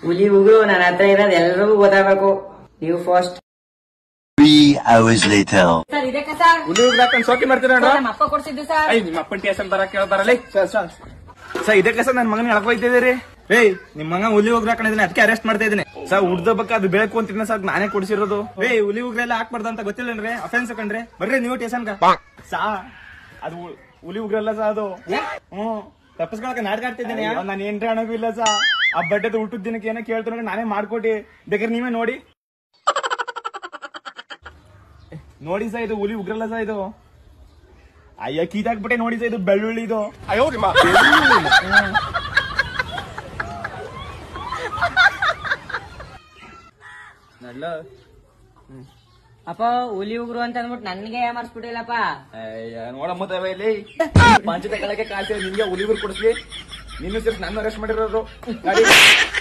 ಹುಲಿ ಉಗುರು ನನ್ನ ಹತ್ರ ಇರೋದು ಎಲ್ರಿಗೂ ಗೊತ್ತಾಗಬೇಕು. ನೀವು ಫಸ್ಟ್. 3 hours later. ಸರ್ ಇದಕ್ಕ ಸರ್ ಹುಲಿ ಉಗುರು ಹಾಕೊಂಡು ಶೋಕಿ ಮಾಡ್ತೀರ ನಮ್ಮ ಅಪ್ಪ ಕೊಡ್ಸಿದ್ದು ಸರ್. ನಿಮ್ಮ ಅಪ್ಪನ ಟೇಷನ್ ಬರಲ್ಲ ಸರ್. ಇದಕ್ಕೆ ಸರ್ ನನ್ ಮಗನ ಹೇಳ್ಕೊಯ್ತಿದ್ದೀರಿ. ನಿಮ್ ಮಗ ಹುಲಿ ಉಗುರು ಹಾಕೊಂಡಿದ್ದೀನಿ, ಅದಕ್ಕೆ ಅರೆಸ್ಟ್ ಮಾಡ್ತಾ ಇದ್ದೀನಿ ಸರ್. ಉಡ್ದಬ್ಬಕ್ಕ ಅದು ಬೆಳಕು ಅಂತಿದ್ನ ಸರ್, ನಾನೇ ಕೊಡಿಸಿರೋದು. ಹುಲಿ ಉಗ್ರೆಲ್ಲ ಹಾಕ್ಬಾರ್ದು ಅಂತ ಗೊತ್ತಿಲ್ಲನ್ರಿ, ಅಫೆನ್ಸ್ ಕಂಡ್ರೆ ಬರ್ರಿ ನೀವು ಟೇಷನ್ ಸಾ. ಅದು ಹುಲಿ ಉಗ್ರಲ್ಲ ಸಾ, ಅದು ತಪ್ಪಿಸ್ಕೊಳಕ ನಾಟಕ ಆಡ್ತಿದ್ದೀನಿ. ನಾನು ಏನ್ರಿ ಹಣಗೂ ಇಲ್ಲ ಸಾ. ಆ ಬಡ್ಡೆದು ಊಟದ ದಿನಕ್ಕೆ ಏನೋ ಕೇಳ್ತಾರ, ನಾನೇ ಮಾಡ್ಕೊಟ್ಟಿ. ಬೇಕಾದ್ರೆ ನೀವೇ ನೋಡಿ ಸಾ, ಇದು ಹುಲಿ ಉಗ್ರಲ್ಲ ಸಾ. ಇದು ಅಯ್ಯ ಕೀತಾಕ್ಬಿಟ್ಟೆ ನೋಡಿ ಸಾ, ಇದು ಬೆಳ್ಳುಳ್ಳಿ. ಇದು ಅಪ್ಪ ಹುಲಿ ಉಗುರು ಅಂತ ಅಂದ್ಬಿಟ್ಟು ನನ್ಗೆ ಮರ್ಸ್ಬಿಟ್ಟಿಲ್ಲಪ್ಪ. ನೋಡಮ್ಮ ಇಲ್ಲಿ ಪಂಚತೆ ಕಳಕ್ಕೆ ಕಾಯ್ತೀವಿ, ನಿಮ್ಗೆ ಹುಲಿ ಉಗುರು ಕೊಡಿಸ್ಲಿ. ನಿನ್ನ ಸೇರಿಸಿ ನನ್ನ ಅರೆಸ್ಟ್ ಮಾಡಿರೋದು.